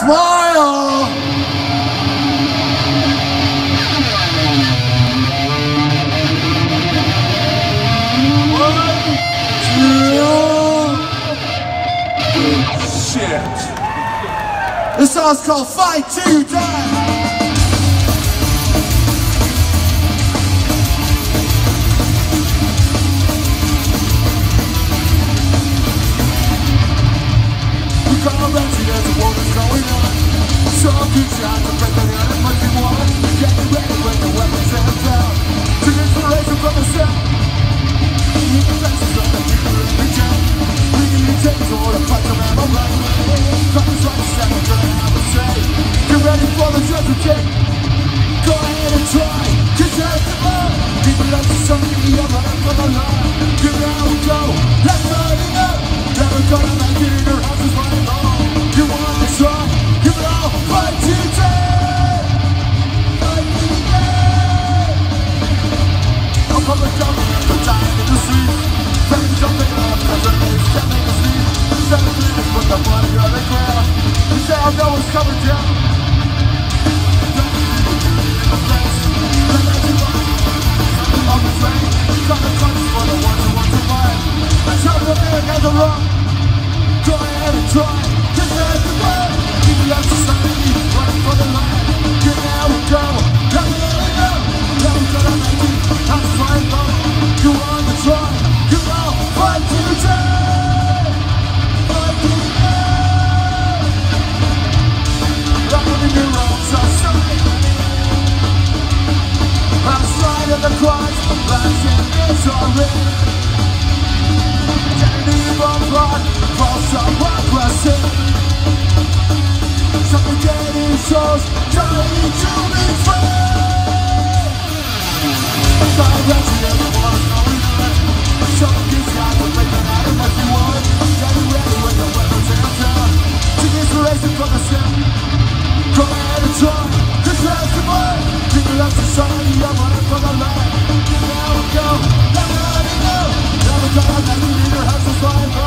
smile. Shit. This song's called Fight to Die. There's a war that's going on. So good shots to break the gun and must be won. Getting ready when the weapons have found. To inspiration from the sound. We can faces on the people in the jam. We can be taken all the fights around the right way. Comes right to stand, we're gonna have a say. Get ready for the judgment day. Go ahead and try, cause that's the bar. People like to show me I'm running for the line. Here now we go, let's fight it up. Never gonna make it in your house is right along. You want to try, give it all, fight today. Fight today. I'm coming down, I'm dying in the streets. Friends jumping up, presidents standing asleep. 7 minutes with the money on the ground. You say I know it's coming down. On the train, coming for the ones who want to ride. Let's have a minute and the wrong. Go ahead and try, cause that's the way. People of society, running for the line. Here now we go, let me go. Now we're gonna make it, I'm flying low. You want to try, you know, fight today. Fight today. Rockin' in your own society. I'm sliding the cross, flashing misery. Getting on blood, false hypocrisy. Suffocating souls, trying to be free. Direction is the war is going on. Some kids got to break the night and must be won. Getting ready with the weapons in town. Take inspiration from the sound. Go ahead and try, cause that's the way. People of society are running for the light. Now we go, let me go. Never gonna make it in your house is fine.